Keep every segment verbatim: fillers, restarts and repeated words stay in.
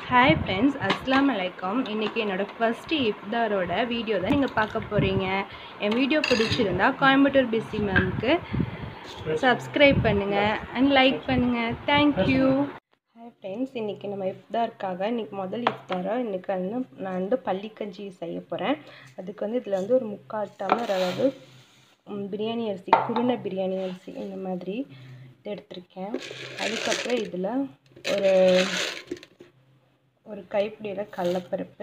Hi friends, அஸ்ஸலாமு அலைக்கும். இன்றைக்கி என்னோடய ஃபஸ்ட்டு இஃப்தாரோட வீடியோ தான் நீங்கள் பார்க்க போகிறீங்க. என் வீடியோ பிடிச்சிருந்தா கோயம்புத்தூர் பிஸி மேம்க்கு சப்ஸ்கிரைப் பண்ணுங்கள் அண்ட் லைக் பண்ணுங்கள். தேங்க்யூ. ஹாய் ஃப்ரெண்ட்ஸ், இன்றைக்கி நம்ம இஃப்தாருக்காக இன்றைக்கி முதல் இஃப்தாராக இன்றைக்கி வந்து நான் வந்து பள்ளிக்கஞ்சி செய்ய போகிறேன். அதுக்கு வந்து இதில் வந்து ஒரு முக்கால் டம்ளர் அளவு பிரியாணி அரிசி, குருணை பிரியாணி அரிசி இந்த மாதிரி எடுத்திருக்கேன். அதுக்கப்புறம் இதில் ஒரு ஒரு கைப்பிடியில் கடலைப்பருப்பு,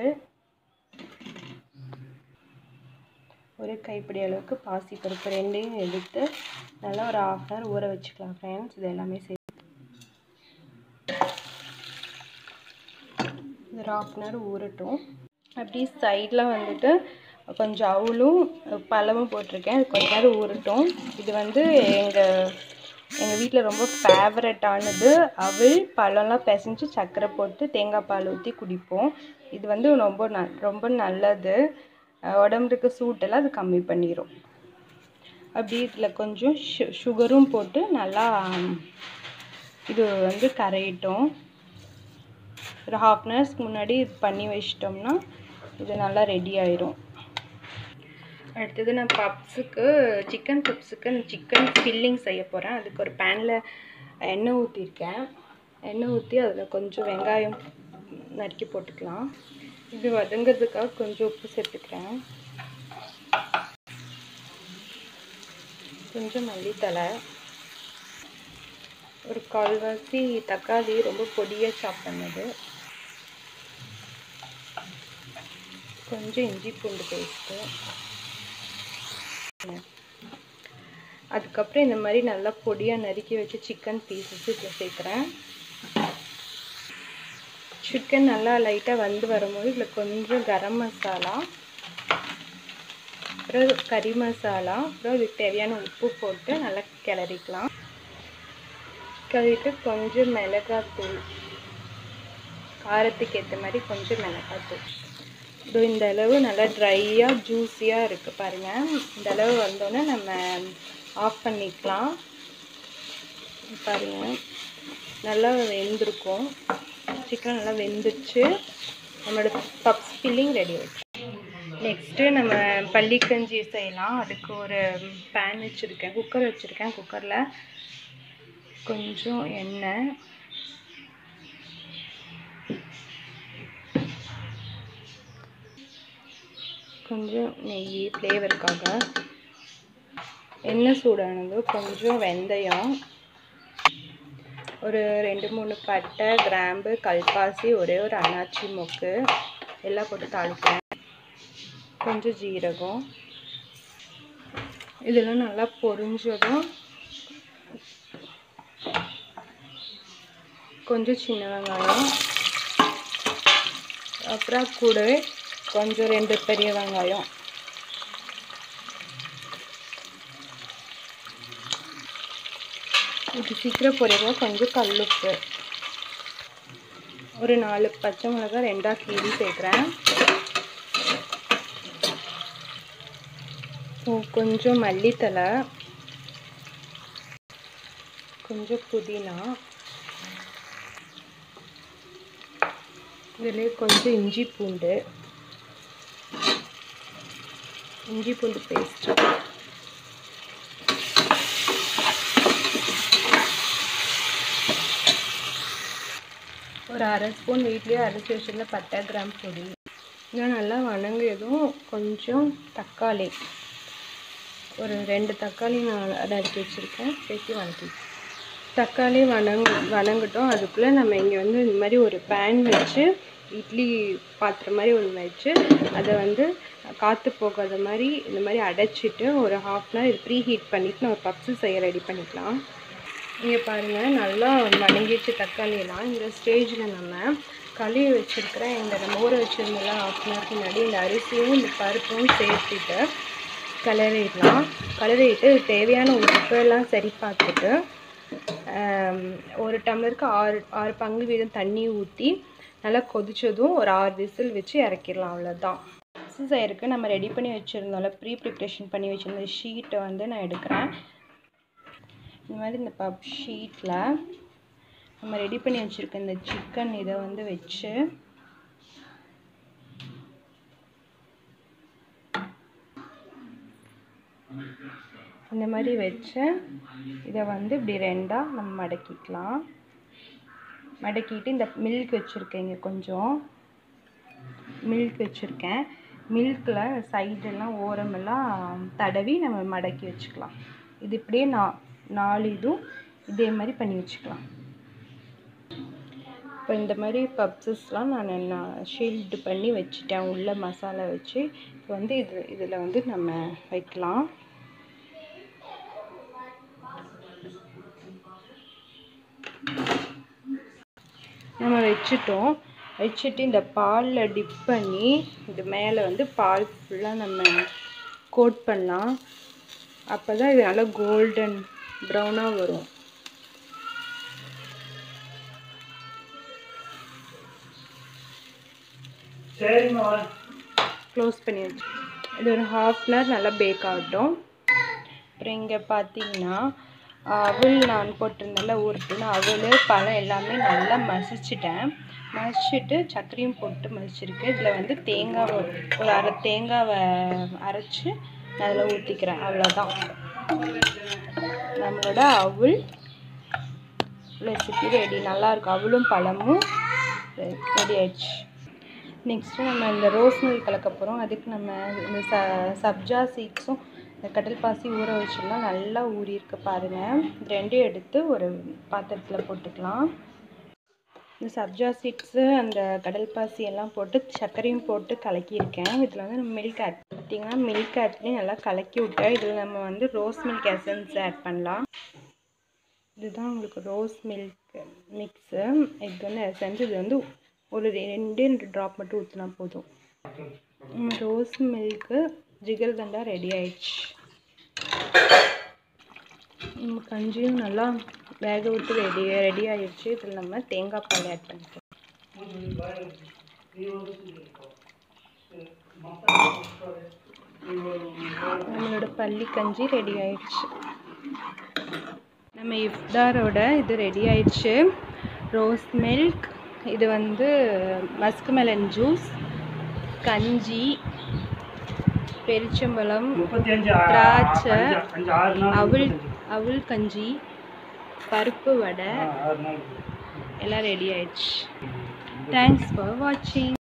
ஒரு கைப்பிடி அளவுக்கு பாசிப்பருப்பு ரெண்டையும் எடுத்து நல்லா ஒரு ஹாஃப் அன் ஹவர் ஊற வச்சுக்கலாம் ஃப்ரெண்ட்ஸ். இது எல்லாமே சேர்த்து ஒரு ஹாஃப் அன் ஹவர் ஊறட்டும். அப்படி சைடில் வந்துட்டு கொஞ்சம் அவுளும் பழமும் போட்டிருக்கேன். அது கொஞ்ச நேரம் ஊறட்டும். இது வந்து எங்கள் எங்கள் வீட்டில் ரொம்ப ஃபேவரட்டானது. அவள் பழம்லாம் பிசைஞ்சு சர்க்கரை போட்டு தேங்காய் பால் ஊற்றி குடிப்போம். இது வந்து ரொம்ப ந ரொம்ப நல்லது. உடம்புக்கு சூட்டெல்லாம் அது கம்மி பண்ணிடும். அப்படி இதில் கொஞ்சம் சு சுகரும் போட்டு நல்லா இது வந்து கரையிட்டோம். ஒரு ஹாஃப் அன் ஹவர்ஸ்க்கு முன்னாடி இது பண்ணி வச்சிட்டோம்னா இது நல்லா ரெடி ஆயிரும். அடுத்தது நான் பப்ஸுக்கு சிக்கன் பப்ஸுக்கு சிக்கன் ஃபில்லிங் செய்ய போகிறேன். அதுக்கு ஒரு பேனில் எண்ணெய் ஊற்றிருக்கேன். எண்ணெய் ஊற்றி அதில் கொஞ்சம் வெங்காயம் நறுக்கி போட்டுக்கலாம். இது வதங்கிறதுக்காக கொஞ்சம் உப்பு சேர்த்துக்கிறேன். கொஞ்சம் மல்லித்தழை, ஒரு கால்வாசி தக்காளி ரொம்ப பொடியாக சாப் பண்ணது, கொஞ்சம் இஞ்சி பூண்டு பேஸ்ட்டு, அதுக்கப்புறம் இந்த மாதிரி நல்லா பொடியாக நறுக்கி வச்சு சிக்கன் பீசஸ் இதில் சேர்க்குறேன். சிக்கன் நல்லா லைட்டாக வந்து வரும்போது இதில் கொஞ்சம் கரம் மசாலா, அப்புறம் கறி மசாலா, அப்புறம் இதுக்கு தேவையான உப்பு போட்டு நல்லா கிளறிக்கலாம். கிளறிட்டு கொஞ்சம் மிளகாத்தூள், காரத்துக்கு ஏற்ற மாதிரி கொஞ்சம் மிளகாத்தூள். ஸோ இந்த அளவு நல்லா ட்ரையாக ஜூஸியாக இருக்குது பாருங்கள். இந்த அளவு வந்தோடனே நம்ம ஆஃப் பண்ணிக்கலாம். பாருங்கள், நல்லா வெந்திருக்கும். சிக்கன் நல்லா வெந்துருச்சு. நம்மளோட பப்ஸ் ஃபில்லிங் ரெடி ஆகிடுச்சு. நெக்ஸ்ட்டு நம்ம பள்ளிக்கஞ்சி செய்யலாம். அதுக்கு ஒரு பேன் வச்சுருக்கேன், குக்கர் வச்சுருக்கேன். குக்கரில் கொஞ்சம் எண்ணெய், கொஞ்சம் நெய் ஃப்ளேவருக்காக, எண்ணெய் சூடானது கொஞ்சம் வெந்தயம், ஒரு ரெண்டு மூணு பட்டை, கிராம்பு, கல்பாசி, ஒரே ஒரு அன்னாச்சி மொக்கு எல்லாம் போட்டு தாளிக்கிறேன். கொஞ்சம் ஜீரகம், இதெல்லாம் நல்லா பொரிஞ்சதும் கொஞ்சம் சின்ன வெங்காயம், அப்புறம் கூடவே கொஞ்சம் ரெண்டு பெரிய வெங்காயம், இது சீக்கிரம் பொரியவும் கொஞ்சம் கல்லுப்பு, ஒரு நாலு பச்சை மிளகாய் ரெண்டாக கீரி சேர்க்குறேன். கொஞ்சம் மல்லித்தழை, கொஞ்சம் புதினா, இதிலே கொஞ்சம் இஞ்சி பூண்டு இஞ்சி பூண்டு பேஸ்ட், ஒரு அரை ஸ்பூன் வீட்லேயே அரைச்சி வச்சுருந்த பட்டை கிராம் பொடி. இதெல்லாம் நல்லா வணங்கியதும் கொஞ்சம் தக்காளி, ஒரு ரெண்டு தக்காளி நான் நறுக்கி வச்சுருக்கேன், சேர்த்து வணக்கி. தக்காளி வணங்கு வணங்கட்டும். அதுக்குள்ளே நம்ம இங்கே வந்து இந்த மாதிரி ஒரு பேன் வச்சு, இட்லி பாத்திரம் மாதிரி ஒன்று வச்சு, அதை வந்து காற்று போகாத மாதிரி இந்த மாதிரி அடைச்சிட்டு ஒரு ஹாஃப் அன் ஹவர் இது ப்ரீ ஹீட் பண்ணிவிட்டு நம்ம பப்ஸு செய்ய ரெடி பண்ணிக்கலாம். இங்கே பாருங்கள், நல்லா வணங்கிடுச்சு தக்காளியெல்லாம். இந்த ஸ்டேஜில் நம்ம கழுவி வச்சுருக்கிற இந்த நம்ம ஊற வச்சுருந்தெல்லாம் ஹாஃப் அன் ஹவருக்கு முன்னாடி இந்த அரிசியும் இந்த பருப்பும் சேர்த்துட்டு கிளறிடலாம். கிளறிட்டு தேவையான உப்பெல்லாம் சரி பார்த்துட்டு ஒரு டம்ளருக்கு ஆறு ஆறு பங்கு வீதம் தண்ணி ஊற்றி நல்லா கொதித்ததும் ஒரு ஆறு விசில் வச்சு இறக்கிடலாம். அவ்வளோதான். பப்ஸு செய்யறதுக்கு நம்ம ரெடி பண்ணி வச்சுருந்தோம்ல, ப்ரீ ப்ரிப்ரேஷன் பண்ணி வச்சுருந்த ஷீட்டை வந்து நான் எடுக்கிறேன். இந்த மாதிரி இந்த பப் ஷீட்டில் நம்ம ரெடி பண்ணி வச்சுருக்க இந்த சிக்கன் இதை வந்து வச்சு இந்த மாதிரி வச்சு இதை வந்து இப்படி ரெண்டாக நம்ம மடக்கிக்கலாம். மடக்கிட்டு இந்த மில்க் வச்சுருக்கேங்க, கொஞ்சம் மில்க் வச்சுருக்கேன். மில்கில் சைடெல்லாம் ஓரமெல்லாம் தடவி நம்ம மடக்கி வச்சுக்கலாம். இது இப்படியே நான் நாலு இதுவும் இதே மாதிரி பண்ணி வச்சுக்கலாம். இப்போ இந்த மாதிரி பப்ஸஸ்லாம் நான் நான் ஷீல்டு பண்ணி வச்சுட்டேன் உள்ள மசாலா வச்சு. இப்போ வந்து இது இதில் வந்து நம்ம வைக்கலாம். நம்ம வச்சுட்டோம். வச்சுட்டு இந்த பாலில் டிப் பண்ணி இது மேலே வந்து பால் ஃபுல்லாக நம்ம கோட் பண்ணலாம். அப்போ தான் இது நல்லா கோல்டன் ப்ரௌனாக வரும். சரிம்மா, க்ளோஸ் பண்ணி வச்சு இது ஒரு ஹாஃப் அன் ஹவர் நல்லா பேக் ஆகட்டும். அப்புறம் இங்கே பார்த்தீங்கன்னா அவல் நான் போட்டிருந்தேன்ல ஊருட்டுன்னு அவல் பழம் எல்லாமே நல்லா மசிச்சுட்டேன். மசிச்சுட்டு சர்க்கரையும் போட்டு மசிச்சிருக்கு. இதில் வந்து தேங்காவை ஒரு அரை தேங்காவை அரைச்சி அதில் ஊற்றிக்கிறேன். அவ்வளோதான், நம்மளோட அவல் ரெசிபி ரெடி. நல்லாயிருக்கும், அவலும் பழமும் ரெடி ஆயிடுச்சு. நெக்ஸ்ட்டு நம்ம இந்த ரோஸ் மில்க் கலக்க போகிறோம். அதுக்கு நம்ம இந்த ச சப்ஜா சீட்ஸும் இந்த கடல் பாசி ஊற வச்சிடலாம். நல்லா ஊறியிருக்கு பாருங்கள். ரெண்டையும் எடுத்து ஒரு பாத்திரத்தில் போட்டுக்கலாம். இந்த சப்ஜா சீட்ஸு அந்த கடல் பாசி எல்லாம் போட்டு சர்க்கரையும் போட்டு கலக்கியிருக்கேன். இதில் வந்து நம்ம மில்க் ஆட் பார்த்திங்கன்னா மில்க் ஆட் பண்ணி நல்லா கலக்கி விட்டேன். இதில் நம்ம வந்து ரோஸ் மில்க் எசன்ஸ் ஆட் பண்ணலாம். இதுதான் உங்களுக்கு ரோஸ் மில்க் மிக்ஸு. இது வந்து எசன்ஸ். இது வந்து ஒரு ரெண்டு ரெண்டு ட்ராப் மட்டும் ஊற்றினா போதும். ரோஸ் மில்க்கு ஜிகர்தண்டா ரெடி ஆயிடுச்சு. நம்ம கஞ்சியும் நல்லா வேக விட்டு ரெடி ரெடி ஆயிடுச்சு. இதில் நம்ம தேங்காய் பால் ஆட் பண்ணிக்கலாம். நம்மளோட பள்ளி கஞ்சி ரெடி ஆயிடுச்சு. நம்ம இஃப்தாரோட இது ரெடி ஆயிடுச்சு. ரோஸ் மில்க், இது வந்து மஸ்க் மெலன் ஜூஸ், கஞ்சி, பெரிச்சம்பழம், திராட்சை, அவல் அவல் கஞ்சி, பருப்பு வடை எல்லாம் ரெடி ஆயிடுச்சு. தேங்க்ஸ் ஃபார் வாட்சிங்.